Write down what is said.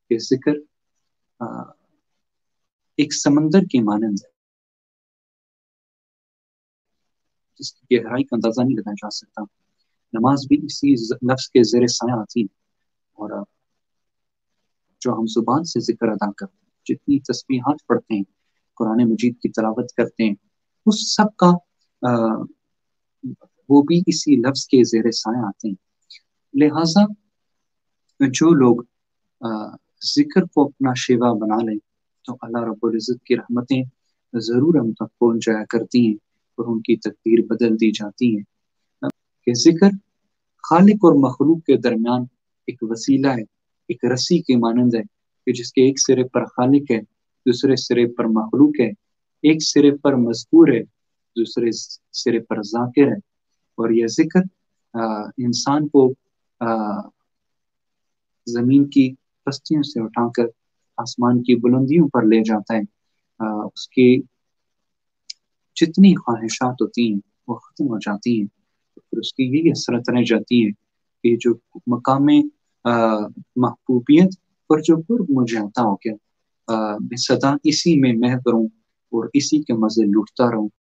کہ ذکر ایک سمندر کی مانند ہے جس کی گہرائی کا اندازہ نہیں لگایا جا سکتا. نماز بھی اسی لفظ کے زیر سایہ آتی ہے، اور جو ہم زبان سے ذکر ادا کرتے ہیں، جتنی تسبیحات پڑھتے ہیں، قرآن مجید کی تلاوت کرتے ہیں، اس سب کا وہ بھی اسی لفظ کے زیر سایہ آتے ہیں. لہٰذا جو لوگ ذکر کو اپنا شیوا بنا لیں تو اللہ رب العزت کی رحمتیں ضرور ہم تک پہنچ جایا کرتی ہیں اور ان کی تقدیر بدل دی جاتی ہیں. کہ ذکر خالق اور مخلوق کے درمیان ایک وسیلہ ہے، ایک رسی کے مانند ہے کہ جس کے ایک سرے پر خالق ہے، دوسرے سرے پر مخلوق ہے، ایک سرے پر مذکور ہے، دوسرے سرے پر ذاکر ہے. اور یہ ذکر انسان کو زمین کی پستیوں سے اٹھا کر آسمان کی بلندیوں پر لے جاتا ہے. اس کی جتنی خواہشات ہوتی ہیں وہ ختم ہو جاتی ہیں، پھر اس کی یہی حسرت رہ جاتی ہے کہ جو مقام محبوبیت پر جو قرب مجھے عطا ہو گیا، میں سدا اسی میں محو رہوں اور اسی کے مزے لوٹتا رہوں.